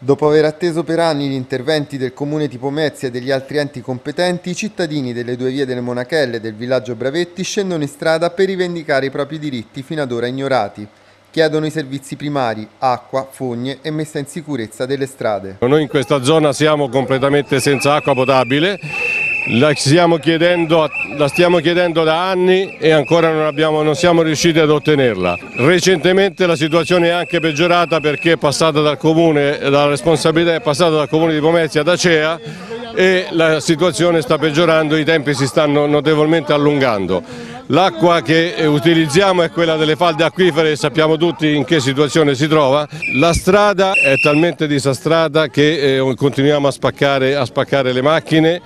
Dopo aver atteso per anni gli interventi del comune di Pomezia e degli altri enti competenti, i cittadini delle due vie delle Monachelle e del villaggio Bravetti scendono in strada per rivendicare i propri diritti fino ad ora ignorati. Chiedono i servizi primari, acqua, fogne e messa in sicurezza delle strade. Noi in questa zona siamo completamente senza acqua potabile, la stiamo chiedendo da anni e ancora non siamo riusciti ad ottenerla. Recentemente la situazione è anche peggiorata perché è passata dal comune, la responsabilità è passata dal comune di Pomezia ad Acea e la situazione sta peggiorando, i tempi si stanno notevolmente allungando. L'acqua che utilizziamo è quella delle falde acquifere e sappiamo tutti in che situazione si trova. La strada è talmente disastrata che continuiamo a spaccare le macchine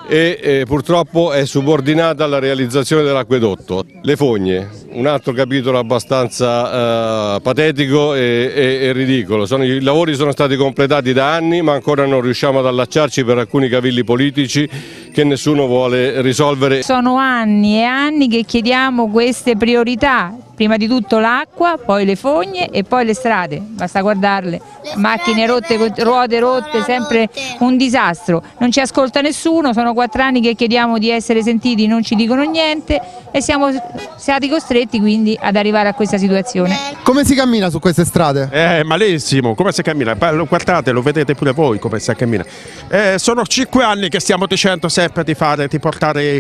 e purtroppo è subordinata alla realizzazione dell'acquedotto. Le fogne, un altro capitolo abbastanza patetico e ridicolo. I lavori sono stati completati da anni ma ancora non riusciamo ad allacciarci per alcuni cavilli politici che nessuno vuole risolvere. Sono anni e anni che chiediamo queste priorità, prima di tutto l'acqua, poi le fogne e poi le strade, basta guardarle, macchine rotte, ruote rotte, sempre un disastro, non ci ascolta nessuno, sono 4 anni che chiediamo di essere sentiti, non ci dicono niente e siamo stati costretti quindi ad arrivare a questa situazione. Come si cammina su queste strade? Malissimo, come si cammina? Guardate, lo vedete pure voi come si cammina. Sono 5 anni che stiamo dicendo sempre di portare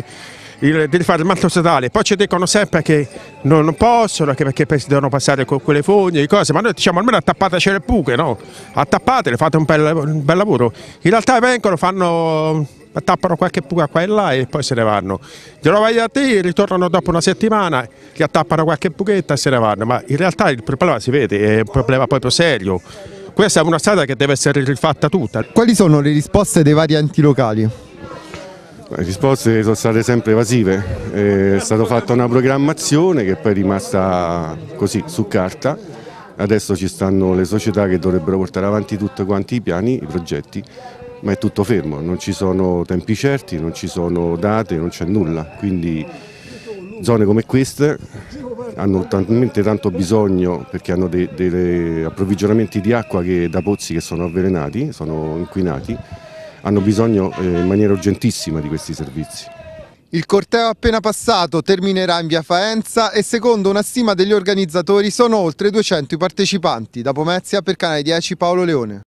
il manto statale, poi ci dicono sempre che non possono, perché devono passare con quelle fogne e cose, ma noi diciamo almeno attappateci le buche, no? Attappatele, fate un bel lavoro. In realtà vengono, attappano qualche buca qua e là e poi se ne vanno. Glielo vai a te, ritornano dopo una settimana, gli attappano qualche buchetta e se ne vanno, ma in realtà il problema si vede, è un problema proprio serio. Questa è una strada che deve essere rifatta tutta. Quali sono le risposte dei vari enti locali? Le risposte sono state sempre evasive, è stata fatta una programmazione che poi è rimasta così su carta, adesso ci stanno le società che dovrebbero portare avanti tutti quanti i piani, i progetti, ma è tutto fermo, non ci sono tempi certi, non ci sono date, non c'è nulla, quindi zone come queste hanno talmente tanto bisogno perché hanno dei approvvigionamenti di acqua da pozzi che sono avvelenati, sono inquinati, hanno bisogno in maniera urgentissima di questi servizi. Il corteo appena passato terminerà in via Faenza e secondo una stima degli organizzatori sono oltre 200 i partecipanti. Da Pomezia per Canale 10 Paolo Leone.